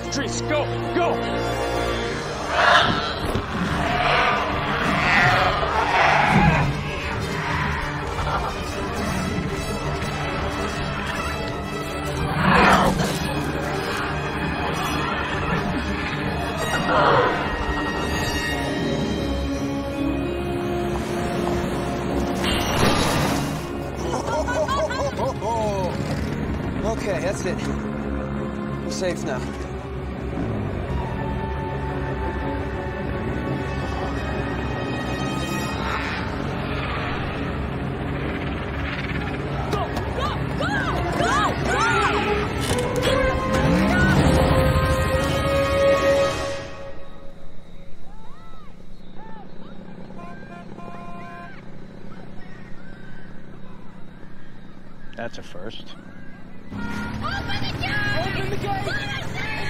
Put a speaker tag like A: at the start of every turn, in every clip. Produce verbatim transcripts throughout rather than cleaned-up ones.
A: trees. Go, go!
B: Okay, that's it. We're safe now.
A: That's a first.
C: Open the gate! Open the gate!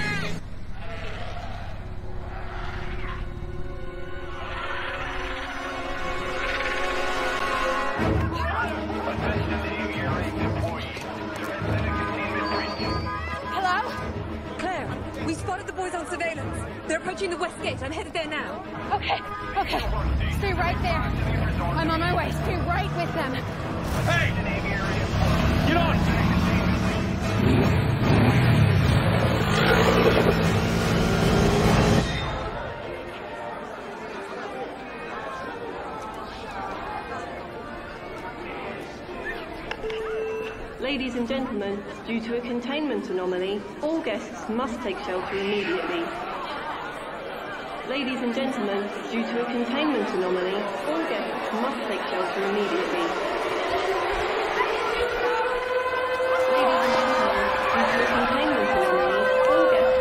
D: Hello? Claire, we spotted the boys on surveillance. They're approaching the west gate. I'm headed there now.
C: Okay, okay. Stay right there. I'm on my way. Stay right with them.
A: Hey! Get on!
E: Ladies and gentlemen, due to a containment anomaly, all guests must take shelter immediately. Ladies and gentlemen, due to a containment anomaly, all guests must take shelter immediately. Ladies and gentlemen, due to a containment anomaly, all guests...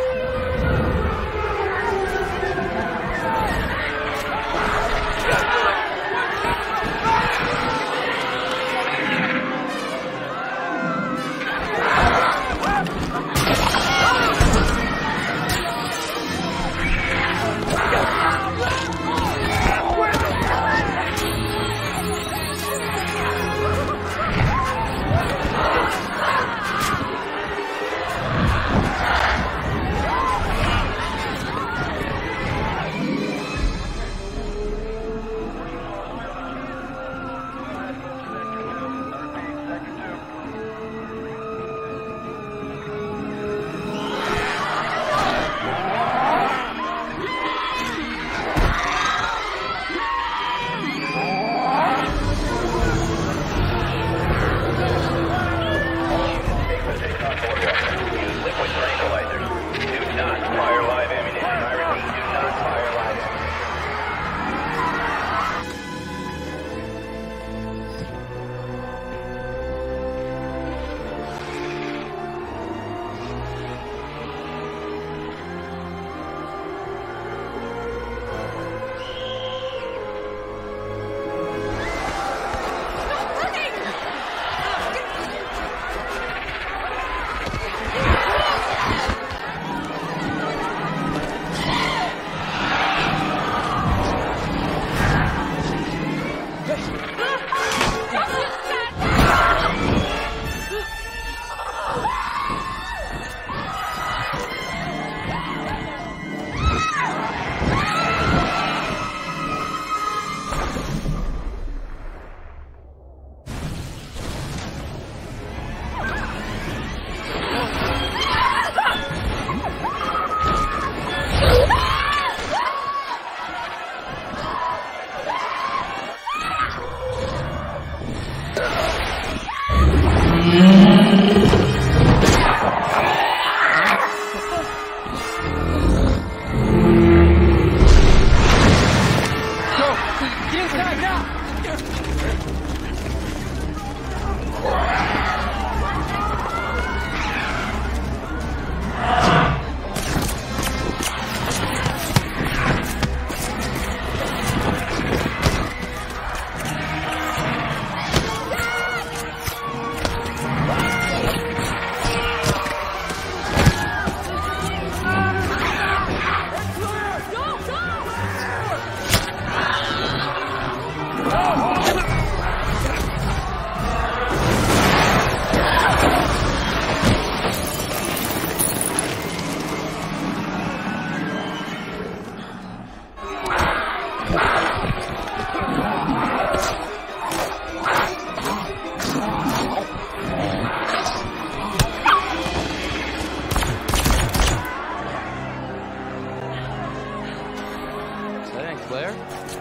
B: there?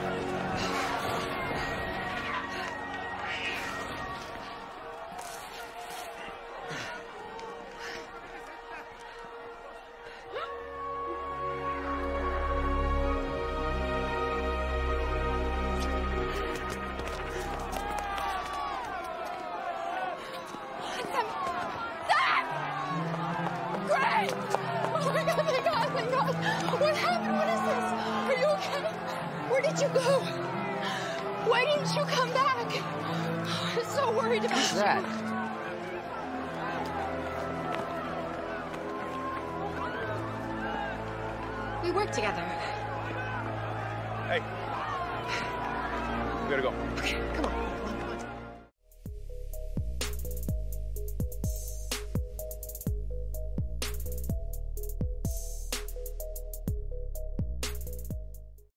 C: We work together.
A: Hey. We gotta go.
C: Okay, come on.